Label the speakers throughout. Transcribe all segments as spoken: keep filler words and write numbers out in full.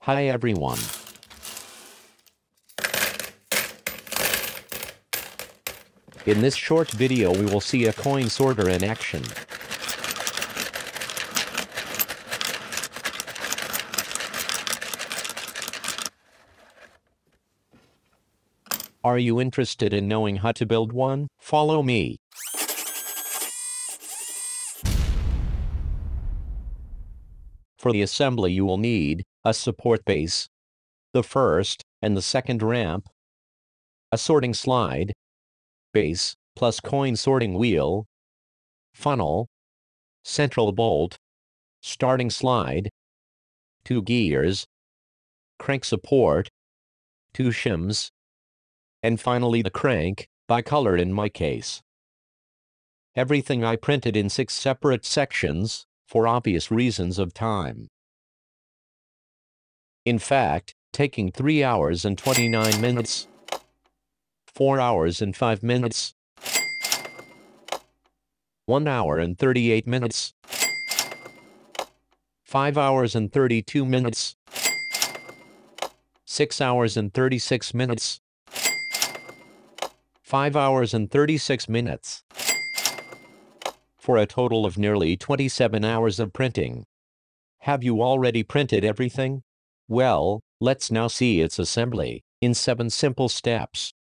Speaker 1: Hi everyone. In this short video we will see a coin sorter in action. Are you interested in knowing how to build one? Follow me. For the assembly you will need a support base, the first and the second ramp, a sorting slide, base plus coin sorting wheel, funnel, central bolt, starting slide, two gears, crank support, two shims, and finally the crank, bicolored in my case. Everything I printed in six separate sections, for obvious reasons of time. In fact, taking three hours and twenty-nine minutes, four hours and five minutes, one hour and thirty-eight minutes, five hours and thirty-two minutes, six hours and thirty-six minutes, five hours and thirty-six minutes, for a total of nearly twenty-seven hours of printing. Have you already printed everything? Well, let's now see its assembly in seven simple steps.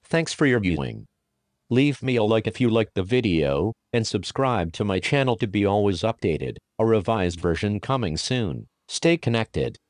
Speaker 1: Thanks for your viewing. Leave me a like if you liked the video, and subscribe to my channel to be always updated. A revised version coming soon. Stay connected.